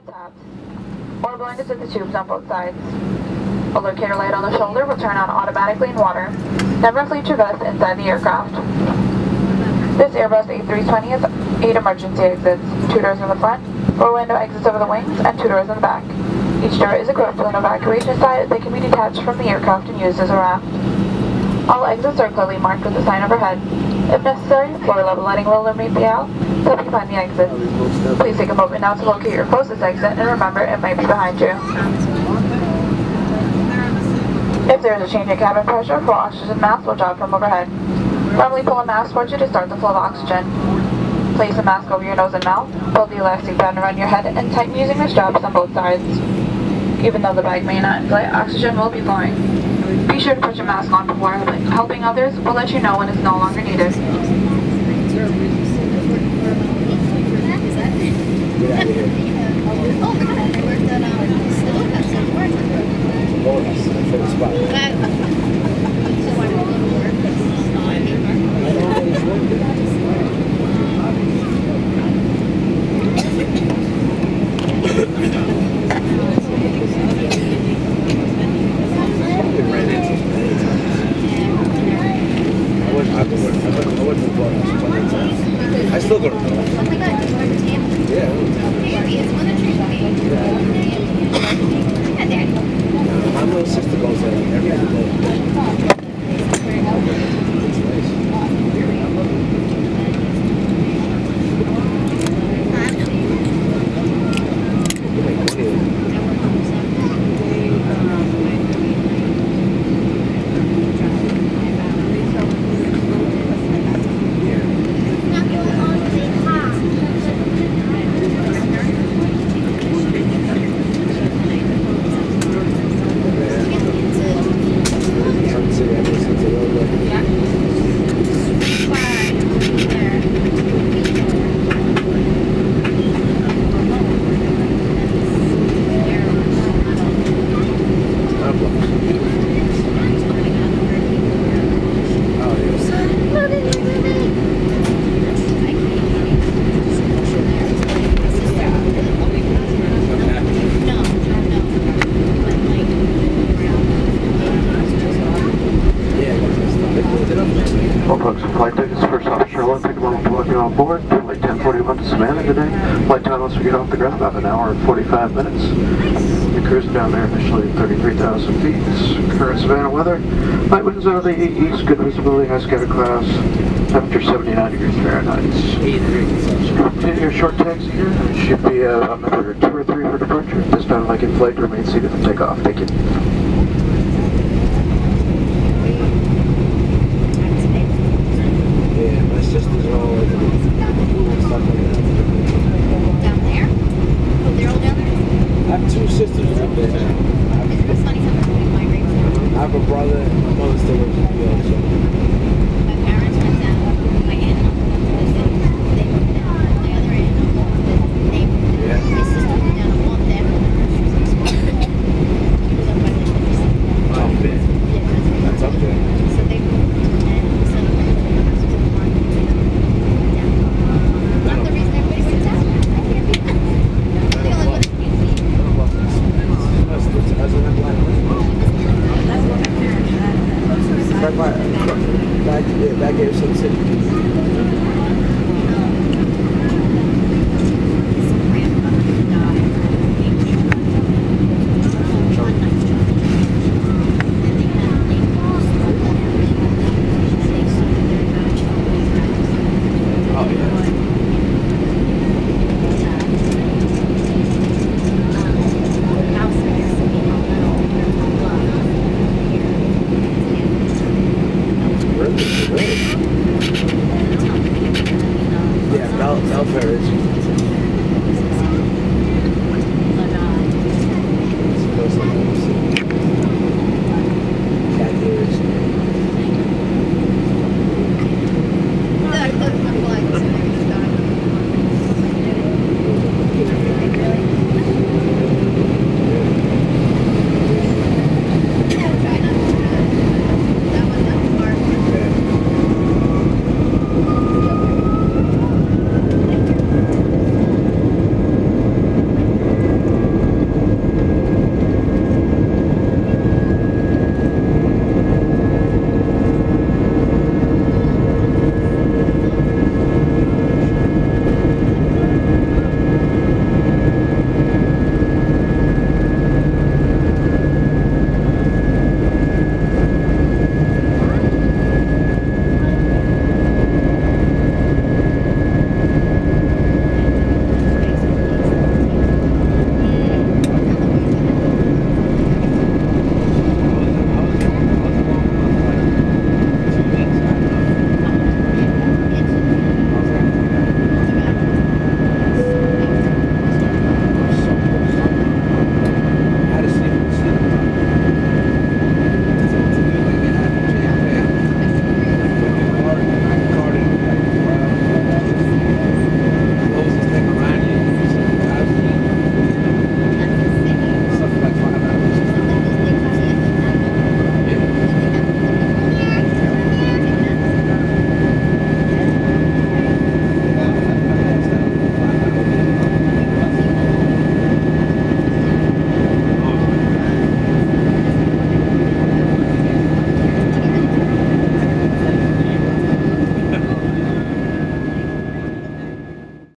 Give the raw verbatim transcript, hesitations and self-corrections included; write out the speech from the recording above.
tabs. Or blowing is at the tubes on both sides. A locator light on the shoulder will turn on automatically in water. Never fleet your vest inside the aircraft. This Airbus A three twenty has eight emergency exits, two doors in the front, four window exits over the wings, and two doors in the back. Each door is equipped with an evacuation side that can be detached from the aircraft and used as a raft. All exits are clearly marked with a sign overhead. If necessary, floor level lighting will illuminate the aisle to help you find the exit. Please take a moment now to locate your closest exit, and remember, it might be behind you. If there is a change in cabin pressure, full oxygen mask will drop from overhead. Firmly pull a mask towards you to start the flow of oxygen. Place a mask over your nose and mouth, pull the elastic band around your head, and tighten using the straps on both sides. Even though the bag may not inflate, oxygen will be flowing. Be sure to put your mask on before helping others. We'll let you know when it's no longer needed. I still go to yeah. My little sister goes there every day. Well, folks, flight tickets, first off, Charlotte, take a moment to welcome you on board. Flight ten forty-one to Savannah today. Flight time once we get off the ground, about an hour and forty-five minutes. The cruise down there initially thirty-three thousand feet. Current Savannah weather. Light winds out of the east, good visibility, high scattered clouds. Temperature seventy-nine degrees Fahrenheit. Continue your short taxi here. It should be uh, on number two or three for departure. This time, like in flight, remain seated for takeoff. Thank you. Sisters are all over the stuff like that. Down there? Oh, they're all down there? I have two sisters up there now.